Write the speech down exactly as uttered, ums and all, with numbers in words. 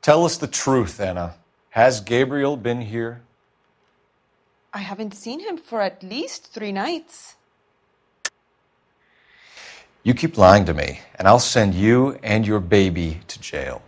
Tell us the truth, Anna. Has Gabriel been here? I haven't seen him for at least three nights. You keep lying to me, and I'll send you and your baby to jail.